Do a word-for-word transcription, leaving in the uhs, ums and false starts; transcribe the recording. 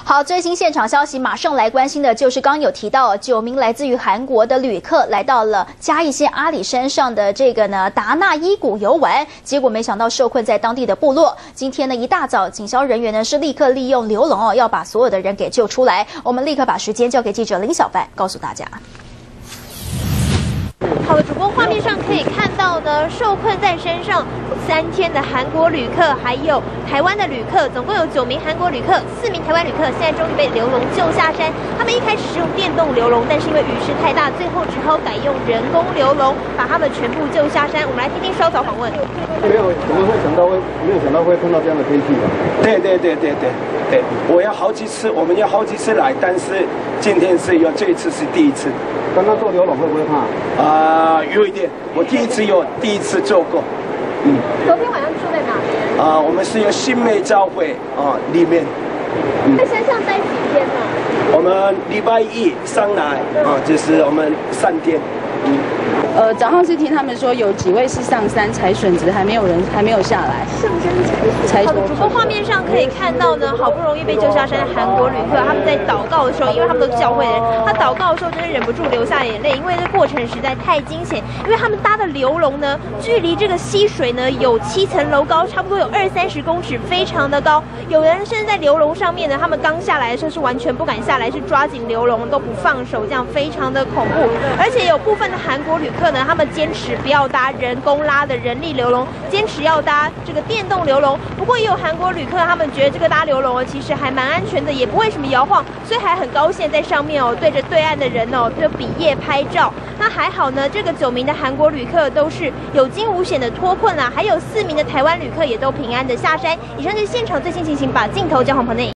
好，最新现场消息，马上来关心的就是刚刚有提到，九名来自于韩国的旅客来到了嘉义县阿里山上的这个呢达纳伊谷游玩，结果没想到受困在当地的部落。今天呢一大早，警消人员呢是立刻利用流笼哦，要把所有的人给救出来。我们立刻把时间交给记者林小范，告诉大家。 好的，主播画面上可以看到呢，受困在山上三天的韩国旅客，还有台湾的旅客，总共有九名韩国旅客，四名台湾旅客，现在终于被流笼救下山。他们一开始是用电动流笼，但是因为雨势太大，最后只好改用人工流笼，把他们全部救下山。我们来听听稍早访问。 没有，怎么会想到会没有想到会碰到这样的天气吧？ 对对对对对对，我要好几次，我们要好几次来，但是今天是有这一次是第一次。 刚刚做流笼会不会怕？ 啊、呃，有一点。我第一次有，第一次做过。 嗯。昨天晚上住在哪边？ 啊、呃，我们是有新美教会啊、呃、里面。 在山上待几天呢？ 我们礼拜一上来啊、呃，就是我们三天。嗯。 呃，早上是听他们说有几位是上山采笋子，还没有人还没有下来。 上山采笋。好的，主播画面上可以看到呢，好不容易被救下山的韩国旅客，他们在祷告的时候，因为他们都是教会的人，他祷告的时候真的忍不住流下眼泪，因为这过程实在太惊险。因为他们搭的流笼呢，距离这个溪水呢有七层楼高，差不多有二三十公尺，非常的高。有人甚至在流笼上面呢，他们刚下来的时候是完全不敢下来，是抓紧流笼都不放手，这样非常的恐怖。而且有部分的韩国旅客。 他们坚持不要搭人工拉的人力流笼，坚持要搭这个电动流笼。不过也有韩国旅客，他们觉得这个搭流笼哦，其实还蛮安全的，也不会什么摇晃，所以还很高兴在上面哦，对着对岸的人哦，就比耶拍照。那还好呢，这个九名的韩国旅客都是有惊无险的脱困啦，还有四名的台湾旅客也都平安的下山。以上就是现场最新情形，把镜头交还棚内。